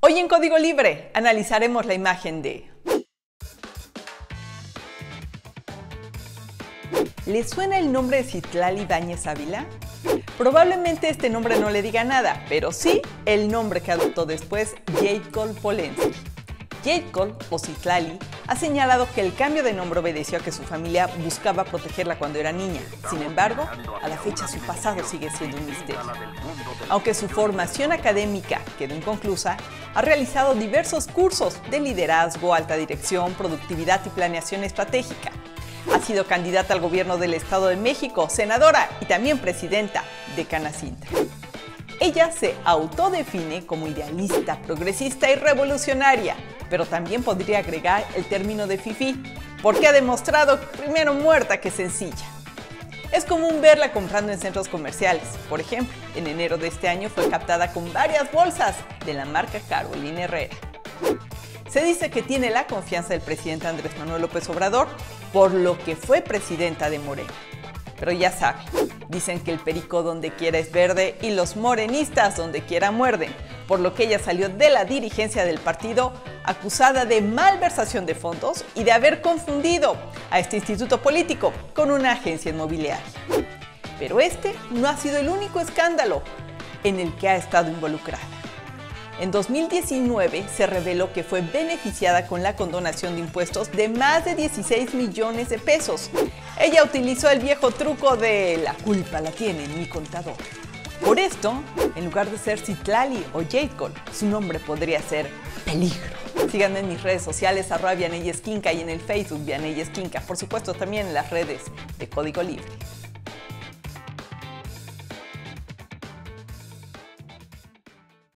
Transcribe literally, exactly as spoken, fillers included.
Hoy en Código Libre analizaremos la imagen de... ¿Le suena el nombre de Citlali Báñez Ávila? Probablemente este nombre no le diga nada, pero sí el nombre que adoptó después Jade Cole Polensky. Jade Cole, o Citlali, ha señalado que el cambio de nombre obedeció a que su familia buscaba protegerla cuando era niña. Sin embargo, a la fecha su pasado sigue siendo un misterio. Aunque su formación académica quedó inconclusa, ha realizado diversos cursos de liderazgo, alta dirección, productividad y planeación estratégica. Ha sido candidata al gobierno del Estado de México, senadora y también presidenta de Canacintra. Ella se autodefine como idealista, progresista y revolucionaria, pero también podría agregar el término de fifí, porque ha demostrado primero muerta que sencilla. Es común verla comprando en centros comerciales. Por ejemplo, en enero de este año fue captada con varias bolsas de la marca Carolina Herrera. Se dice que tiene la confianza del presidente Andrés Manuel López Obrador, por lo que fue presidenta de Morena. Pero ya saben, dicen que el perico donde quiera es verde y los morenistas donde quiera muerden, por lo que ella salió de la dirigencia del partido acusada de malversación de fondos y de haber confundido a este instituto político con una agencia inmobiliaria. Pero este no ha sido el único escándalo en el que ha estado involucrada. En dos mil diecinueve se reveló que fue beneficiada con la condonación de impuestos de más de dieciséis millones de pesos. Ella utilizó el viejo truco de "la culpa la tiene mi contador". Por esto, en lugar de ser Citlali o Jade Cole, su nombre podría ser Peligro. Síganme en mis redes sociales, arroba Vianey Esquinca, y en el Facebook Vianey Esquinca. Por supuesto, también en las redes de Código Libre.